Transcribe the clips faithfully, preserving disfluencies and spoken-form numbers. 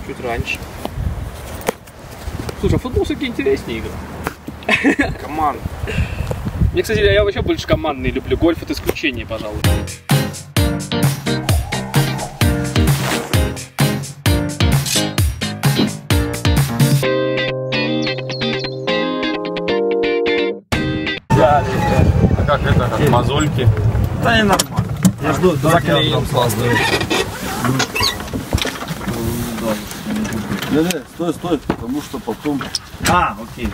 чуть раньше. Слушай, а футбол все-таки интереснее игра. Команд. Мне, кстати, я вообще больше командный люблю. Гольф это исключение, пожалуй. А как это, как мозольки? Да не нормально. Я жду, заклеим классно. Не, не, стой, стой, потому что потом... А, окей.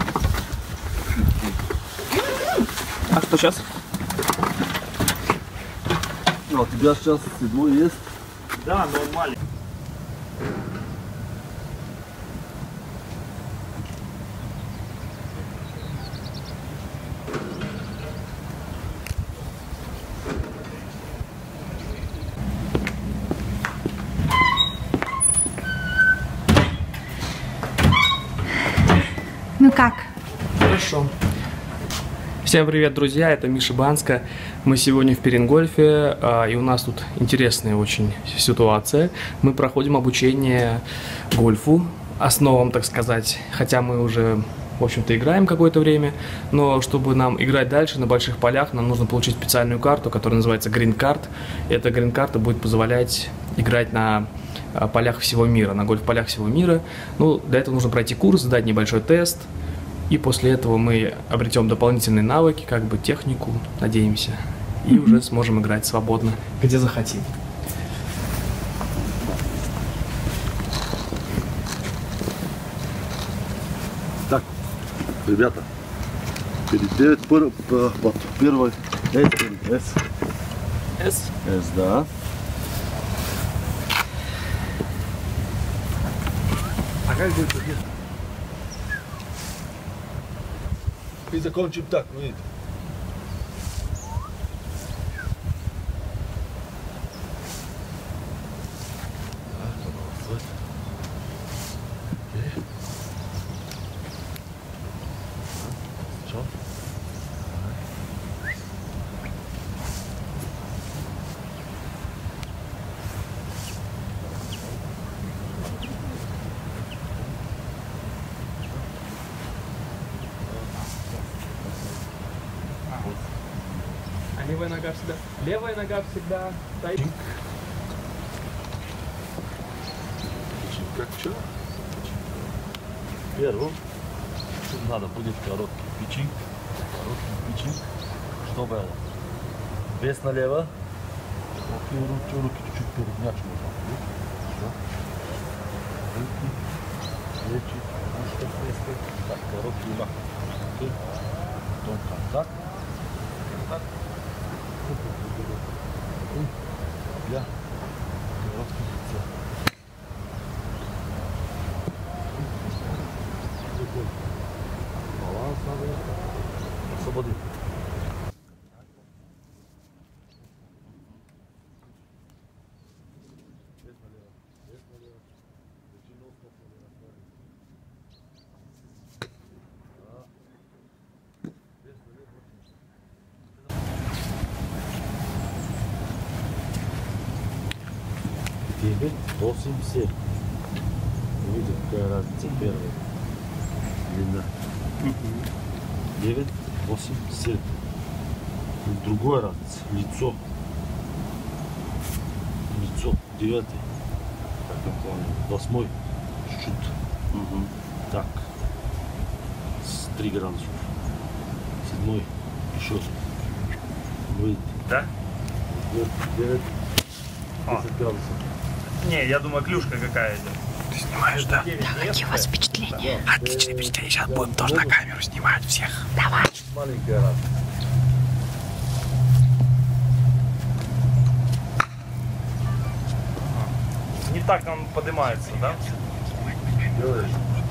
А что сейчас? А, у тебя сейчас седьмой есть? Да, нормально. Ну как? Хорошо. Всем привет, друзья, это Миша Банска. Мы сегодня в Перенгольфе, и у нас тут интересная очень ситуация. Мы проходим обучение гольфу, основам, так сказать, хотя мы уже, в общем-то, играем какое-то время, но чтобы нам играть дальше на больших полях, нам нужно получить специальную карту, которая называется Green Card. Эта Green Card будет позволять играть на полях всего мира, на гольф-полях всего мира. Ну, для этого нужно пройти курс, сдать небольшой тест, и после этого мы обретем дополнительные навыки, как бы технику, надеемся, и mm-hmm. уже сможем играть свободно, где захотим. Так, ребята, перед, перед пер, пер, первой S, S, S? S, да. А как это? И закончим так, видите. А левая нога всегда, левая нога всегда стоит. Как что? Первым надо будет короткий пичинг, короткий пичинг, что было? Вес налево, руки, руки, руки чуть-чуть передняч можно. Руки, плечи, ушко, плеско, так, короткий мах. Потом контакт, контакт. Я короткий лицо. Баланс надо. Освободи. девять, восемь, семь. Видите, какая разница первая. Длина. девять, восемь, семь. Другой разница. Лицо. Лицо. девятый. Так, я понял. Восьмой. Чуть-чуть. Угу. Так. С три градусов. Седьмой. Еще. Видите? Да? девять. А. десять градусов. Не, я думаю, клюшка какая идет. Ты снимаешь, да? Да, какие у вас впечатления? Отличное впечатление, сейчас будем тоже на камеру снимать всех. Давай. Маленькая разница. Не так он поднимается, да? Делаешь?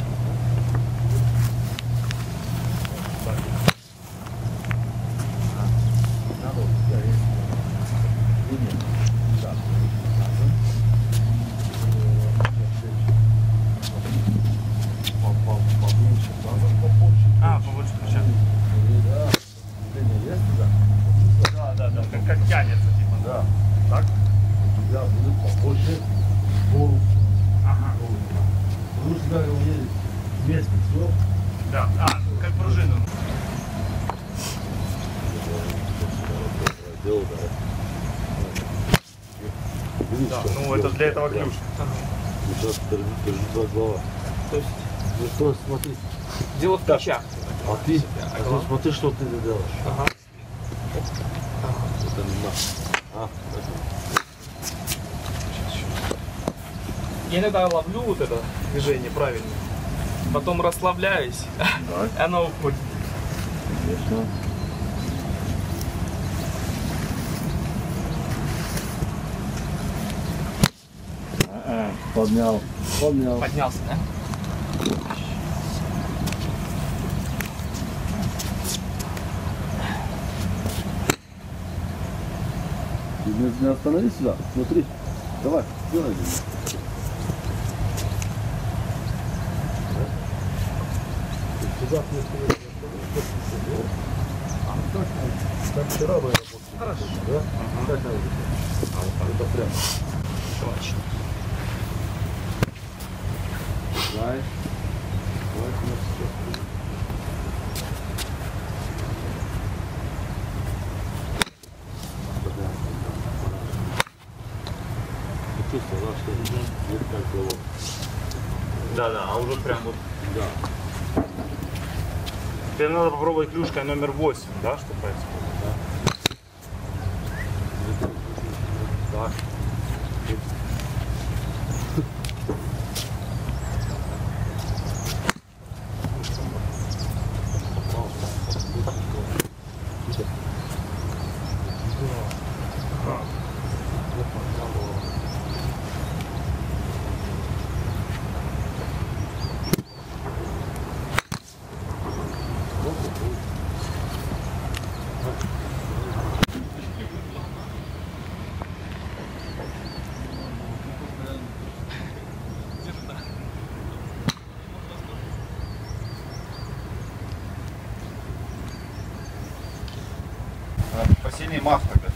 А, побольше ключа. Да, да, да, как, как тянется, типа. Да. Так? У тебя будет побольше. Ага. тебя уедет вместе, все? Да, а, как пружину. Дело, да. Да, ну это для этого ключ. Сейчас держи два глава. То есть Ну что, смотри. дело в ключах. А ты, ну, смотри, что ты делаешь. Ага. Это не надо. А, Я иногда ловлю вот это движение правильно, потом расслабляюсь, и оно уходит. конечно. А, поднял. Поднял. Поднялся, да? Ты не остановись сюда. Смотри. Давай, делай. Сюда как вчера было. Хорошо. Да? Ага. Это прям. Точно. Давай. Давай, все. Чувствовал, да, что нет как было. Да, да, а уже прям вот. Да. Теперь надо попробовать клюшкой номер восемь, да, что происходит? Да. Так. Посильнее мах тогда.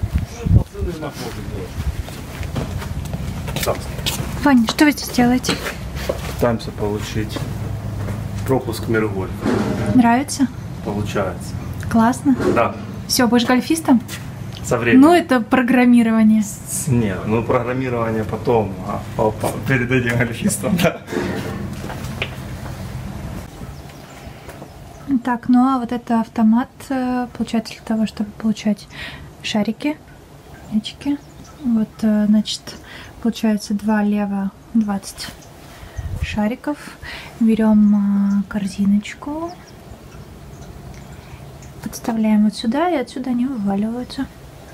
Ваня, что вы здесь делаете? Пытаемся получить пропуск в мир гольфа. Нравится? Получается. Классно. Да, Все, будешь гольфистом? со временем. Ну, это программирование. Нет, ну программирование потом, а папа перед этим гольфистом, да. Так, ну а вот это автомат, э, получается, для того, чтобы получать шарики, мячики. Вот, э, значит, получается два лева двадцать шариков. Берем э, корзиночку, подставляем вот сюда, и отсюда они вываливаются.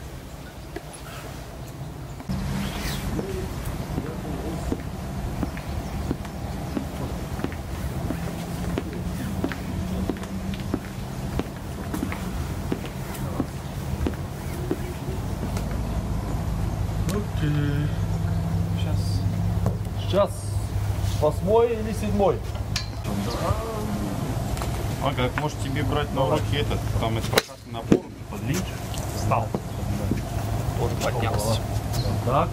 Сейчас. Сейчас восьмой или седьмой? А как, может тебе брать на уроки этот, там это прокатный набор, подлить? Встал. Вот поднялся. Так.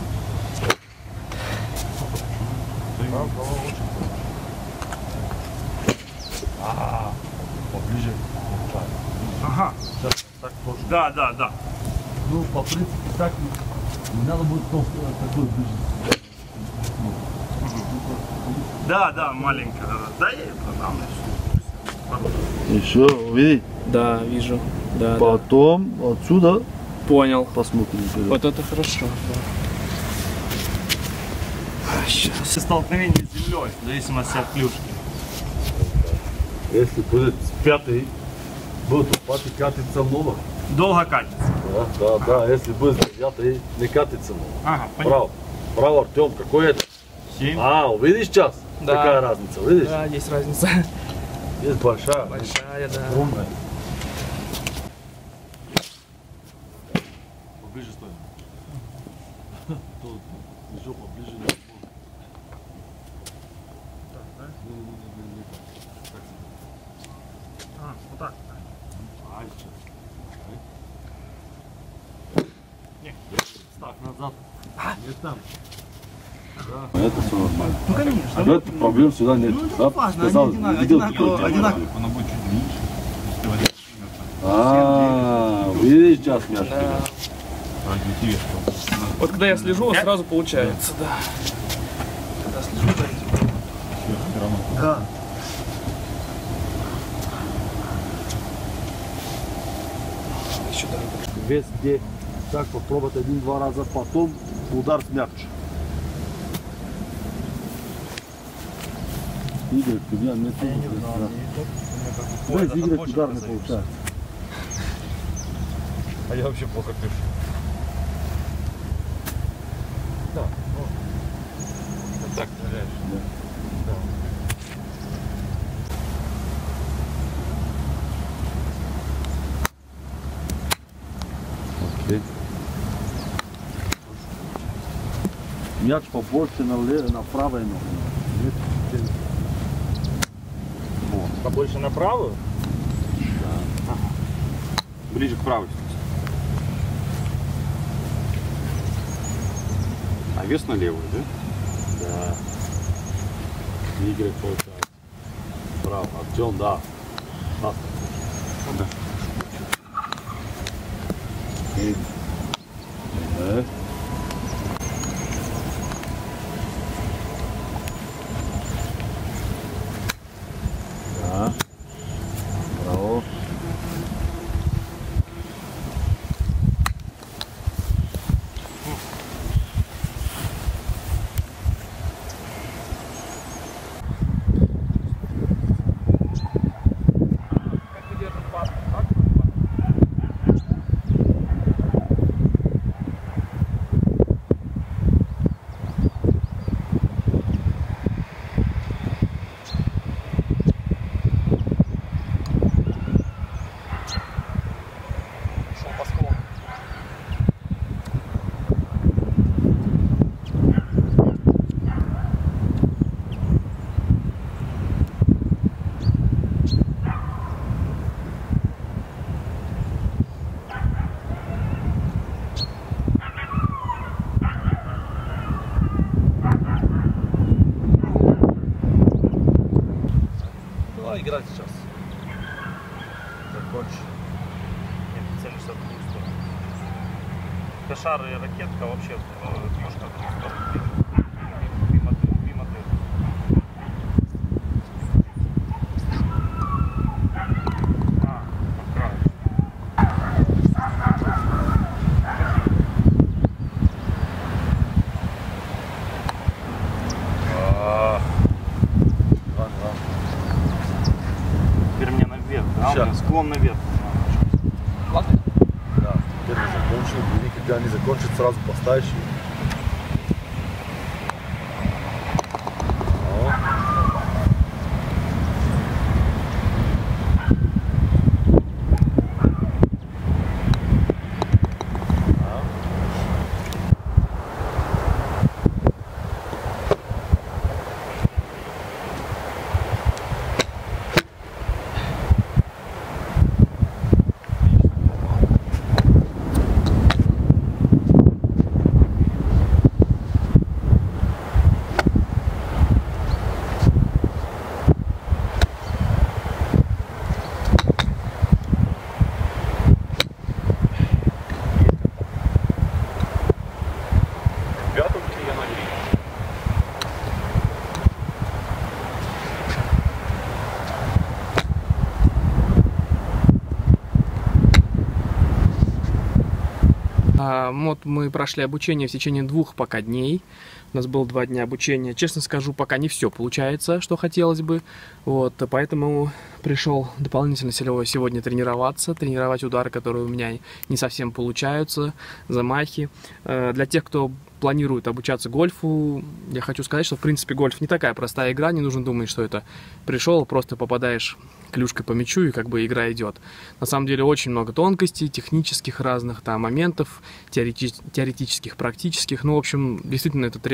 А, поближе. Ага. Сейчас так тоже. Да, да, да. Ну, по принципу, так не надо будет то, такой ближе. Да, да, маленько. Да, да, я это дам. Еще, увидеть. Да, вижу. Да, Потом отсюда да. Понял. посмотрим. Вот это хорошо. Сейчас столкновение с землей, в зависимости от клюшки. Если будет пятый, будет пятый катиться много. Долго катится. Да, да, да. Если будет девятый, не катится много. Ага, понятно. Право. Право, Артем, какой это? Семь. А, увидишь сейчас? Да. Какая разница, видишь? Да, есть разница. Есть большая. Большая, да. Огромная. Поближе стой. Тут еще поближе. А, вот так. А, сейчас. Не. Так, назад. Не там. Это все нормально. Ну, конечно. А это проблем сюда нет. Ну, это да? не важно, Сказал, они одинаково, видел, одинаково, какой одинаково. Она будет чуть меньше. А, видишь, сейчас мяч кидает. Вот когда я слежу, сразу получается, да. Когда слежу, Да. еще да. Везде. Так попробовать один-два раза, потом удар с мяч. Игорь, у меня нет. Да, из Игоря удар не получается. А я вообще плохо пишу. Да, ну, так стреляешь. Да. Окей. Мяч побольше на, лев... на правой ноге. Побольше на правую? Да. Ага. Ближе к правой. А вес на левую, да? Да. Игорь получается. Право. Артем, да. Да. Да. Окей. Да. Да. Браво. Давай играть сейчас. Закончи. Нет, целишься в другую сторону. Кошар и ракетка вообще немножко в другую сторону. Мимо тыл, мимо тыл. А, по краю. Теперь мне наверх, да? Ща. У меня склон наверх. Да. Теперь не закончил. Никогда не закончит, сразу поставишь. О. А, вот мы прошли обучение в течение двух пока дней. У нас было два дня обучения. Честно скажу, пока не все получается, что хотелось бы. Вот, поэтому пришел дополнительно сегодня тренироваться, тренировать удары, которые у меня не совсем получаются, замахи. Для тех, кто планирует обучаться гольфу, я хочу сказать, что в принципе гольф не такая простая игра, не нужно думать, что это пришел, просто попадаешь клюшкой по мячу и как бы игра идет. На самом деле очень много тонкостей, технических разных там моментов, теорети теоретических, практических. Ну, в общем, действительно это требует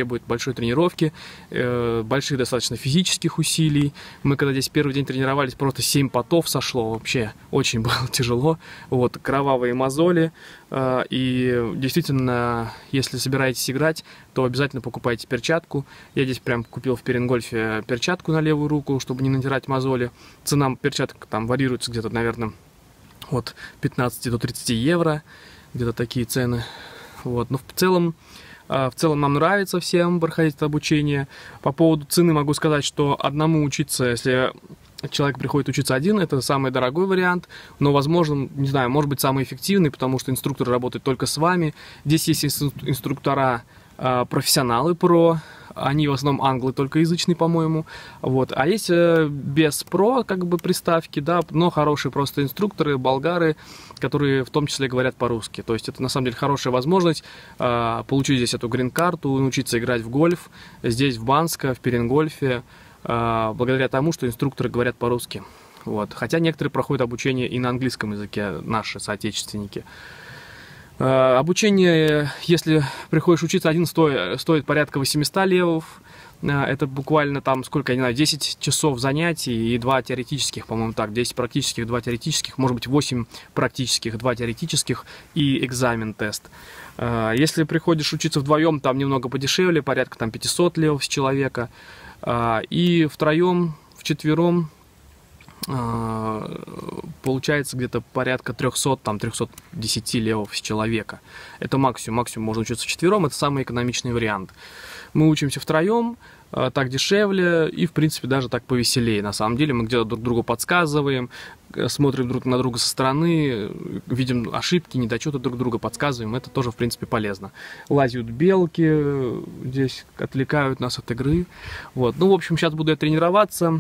требует большой тренировки, э, больших достаточно физических усилий. Мы когда здесь первый день тренировались, просто семь потов сошло, вообще очень было тяжело. Вот, кровавые мозоли. Э, и действительно, если собираетесь играть, то обязательно покупайте перчатку. Я здесь прям купил в Перенгольфе перчатку на левую руку, чтобы не натирать мозоли. Цена перчаток там варьируется где-то, наверное, от пятнадцати до тридцати евро. Где-то такие цены. Вот. Но в целом, в целом нам нравится всем проходить это обучение. По поводу цены могу сказать, что одному учиться, если человек приходит учиться один, это самый дорогой вариант, но, возможно, не знаю, может быть, самый эффективный, потому что инструктор работает только с вами. Здесь есть инструктора профессионалы, про, они в основном англы, толькоязычные, по-моему, вот, а есть без про, как бы, приставки, да, но хорошие просто инструкторы, болгары, которые в том числе говорят по-русски, то есть это, на самом деле, хорошая возможность э, получить здесь эту грин-карту, научиться играть в гольф, здесь, в Банско, в Перенгольфе, э, благодаря тому, что инструкторы говорят по-русски, вот, хотя некоторые проходят обучение и на английском языке, наши соотечественники. Обучение, если приходишь учиться один, стоит, стоит порядка восьмисот левов. Это буквально там, сколько, я не знаю, десять часов занятий и два теоретических, по-моему, так, десять практических, два теоретических, может быть, восемь практических, два теоретических и экзамен-тест. Если приходишь учиться вдвоем, там немного подешевле, порядка там пятисот левов с человека. И втроем, вчетвером, получается где-то порядка трёхсот, там, трёхсот десяти левов с человека. Это максимум. Максимум можно учиться вчетвером, это самый экономичный вариант. Мы учимся втроем, так дешевле и, в принципе, даже так повеселее. На самом деле мы где-то друг другу подсказываем, смотрим друг на друга со стороны, видим ошибки, недочеты друг друга, подсказываем. Это тоже, в принципе, полезно. Лазят белки, здесь отвлекают нас от игры. Вот. Ну, в общем, сейчас буду я тренироваться.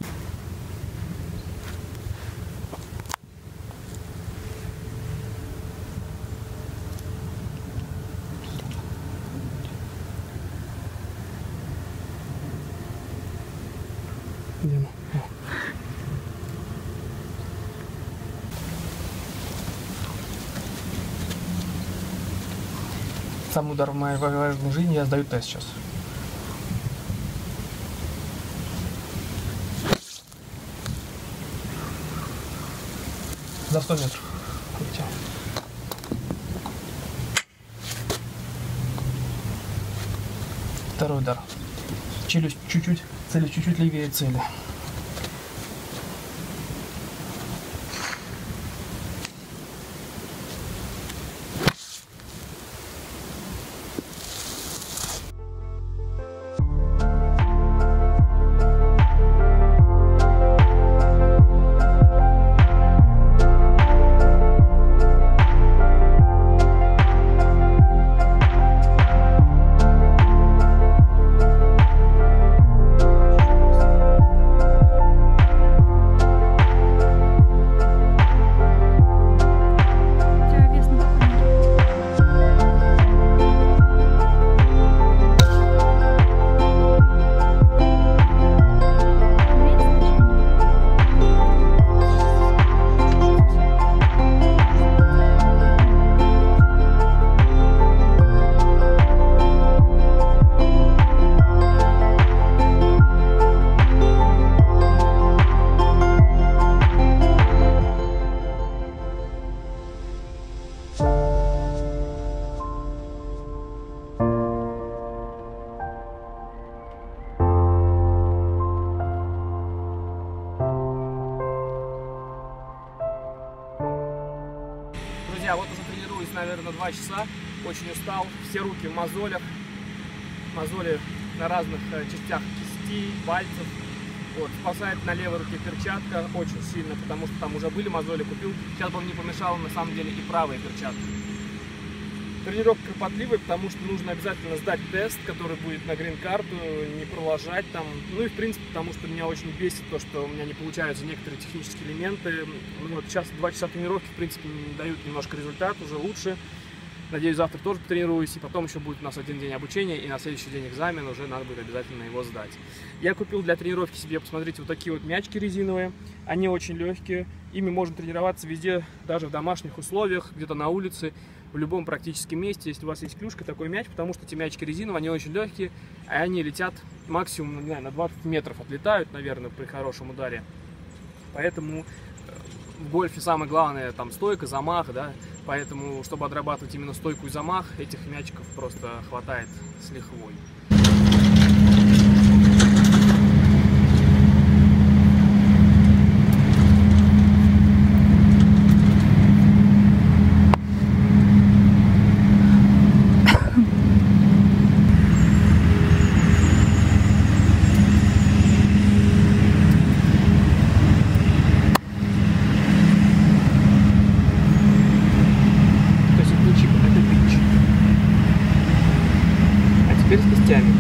Самый удар в моей важной жизни, я сдаю тест сейчас. За сто метров. Второй удар. Челюсть чуть-чуть, цели чуть-чуть левее цели. Друзья, вот уже тренируюсь, наверное, два часа, очень устал, все руки в мозолях, мозоли на разных частях кисти, пальцев. Вот, спасает на левой руке перчатка очень сильно, потому что там уже были мозоли, купил. Сейчас бы мне помешало на самом деле и правая перчатка. Тренировка кропотливая, потому что нужно обязательно сдать тест, который будет на грин-карту, не пролажать там. Ну и в принципе, потому что меня очень бесит то, что у меня не получаются некоторые технические элементы. Ну, вот сейчас два часа тренировки, в принципе, дают немножко результат, уже лучше. Надеюсь, завтра тоже потренируюсь, и потом еще будет у нас один день обучения, и на следующий день экзамен, уже надо будет обязательно его сдать. Я купил для тренировки себе, посмотрите, вот такие вот мячики резиновые. Они очень легкие, ими можно тренироваться везде, даже в домашних условиях, где-то на улице. в любом практически месте, если у вас есть клюшка, такой мяч, потому что эти мячики резиновые, они очень легкие, и они летят максимум, не знаю, на двадцать метров отлетают, наверное, при хорошем ударе. Поэтому в гольфе самое главное там стойка, замах, да, поэтому, чтобы отрабатывать именно стойку и замах, этих мячиков просто хватает с лихвой. Теперь с кистями.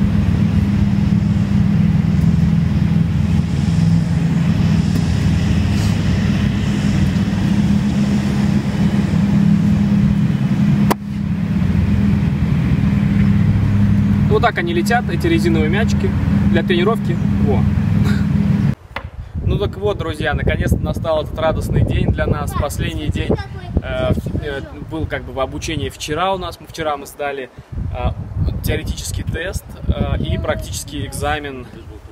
Вот так они летят, эти резиновые мячики для тренировки. Во. Ну так вот, друзья, наконец-то настал этот радостный день для нас. Последний день э, был как бы в обучении вчера у нас. Вчера мы сдали э, теоретический тест э, и практический экзамен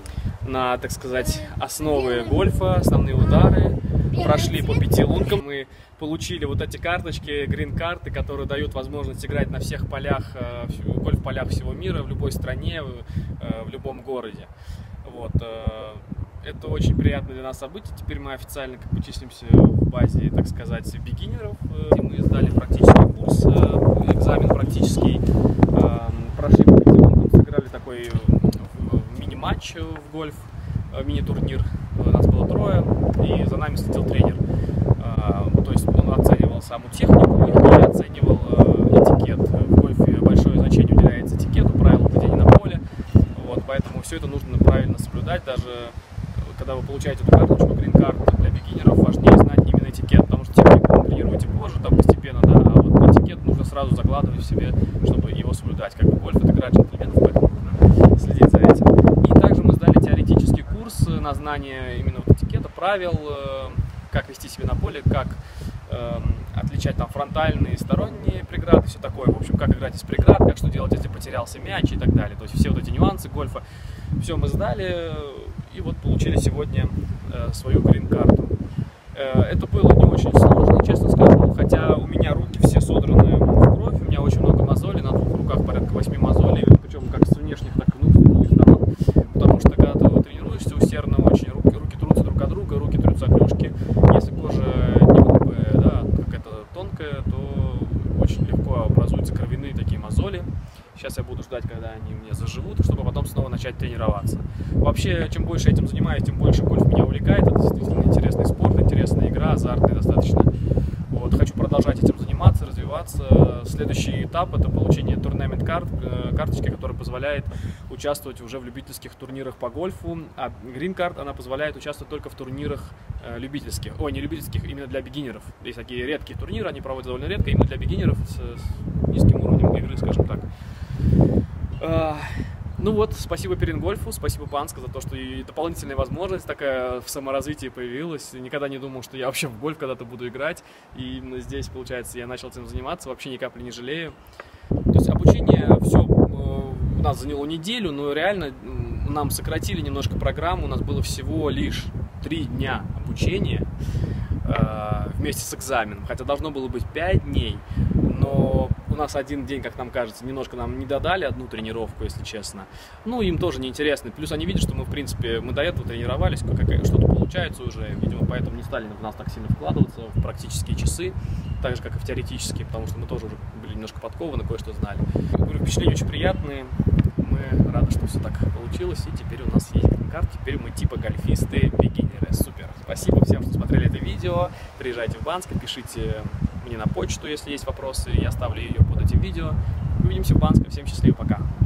на, так сказать, основы гольфа, основные удары. Прошли по пяти лункам. Мы получили вот эти карточки, грин-карты, которые дают возможность играть на всех полях, э, гольф-полях всего мира, в любой стране, э, в любом городе. Вот. Э, Это очень приятное для нас событие. Теперь мы официально как бы числимся в базе, так сказать, бигинеров. Мы сдали практический курс, экзамен практический. Прошли по пяти лункам, сыграли такой мини-матч в гольф, мини-турнир. Нас было трое, и за нами следил тренер. То есть он оценивал саму технику и оценивал этикет. В гольфе большое значение уделяется этикету, правилам поведения на поле. Вот, поэтому все это нужно правильно соблюдать. Даже когда вы получаете эту карточку, грин-карту для бигинеров, важнее знать именно этикет, потому что технику вы тренируете позже, там постепенно, да, а вот этикет нужно сразу закладывать в себе, чтобы его соблюдать. Как бы гольф — это игра джентльменов, поэтому нужно следить за этим. И также мы сдали теоретический курс на знание именно вот этикета, правил, как вести себя на поле, как э, отличать там фронтальные и сторонние преграды, все такое, в общем, как играть из преград, как что делать, если потерялся мяч и так далее. То есть все вот эти нюансы гольфа, все мы сдали. И вот получили сегодня э, свою грин-карту. Э, это было не очень сложно, честно скажу, хотя у меня руки все содраны в кровь, у меня очень много мозолей, на двух руках порядка восьми мозолей, причем как с внешних, так и с других сторон, потому что когда ты тренируешься усердно, очень руки, руки трутся друг от друга, руки трутся о клюшки. Если кожа не грубая, да, какая-то тонкая, то очень легко образуются кровяные такие мозоли. Сейчас я буду ждать, когда они у меня заживут, чтобы потом снова начать тренироваться. Вообще, чем больше этим занимаюсь, тем больше гольф меня увлекает. Это действительно интересный спорт, интересная игра, азартный достаточно. Вот, хочу продолжать этим заниматься, развиваться. Следующий этап — это получение турнамент карт, карточки, которая позволяет участвовать уже в любительских турнирах по гольфу. А грин-карт, она позволяет участвовать только в турнирах э, любительских. Ой, не любительских, именно для бигинеров. Есть такие редкие турниры, они проводят довольно редко, именно для бигинеров с, с низким уровнем игры, скажем так. Ну вот, спасибо Перингольфу, спасибо Панска за то, что и дополнительная возможность такая в саморазвитии появилась. Никогда не думал, что я вообще в гольф когда-то буду играть. И именно здесь, получается, я начал этим заниматься, вообще ни капли не жалею. То есть обучение все у нас заняло неделю, но реально нам сократили немножко программу. У нас было всего лишь три дня обучения вместе с экзаменом, хотя должно было быть пять дней. Но у нас один день, как нам кажется, немножко нам не додали одну тренировку, если честно. Ну, им тоже неинтересно. Плюс они видят, что мы, в принципе, мы до этого тренировались, что-то получается уже. Видимо, поэтому не стали в нас так сильно вкладываться в практические часы, так же, как и в теоретические, потому что мы тоже уже были немножко подкованы, кое-что знали. Говорю, впечатления очень приятные. Мы рады, что все так получилось. И теперь у нас есть карта. Теперь мы типа гольфисты, бигинеры. Супер. Спасибо всем, что смотрели это видео. Приезжайте в Банск, пишите мне на почту, если есть вопросы, я оставлю ее под этим видео. Увидимся в Банске, всем счастливо, пока!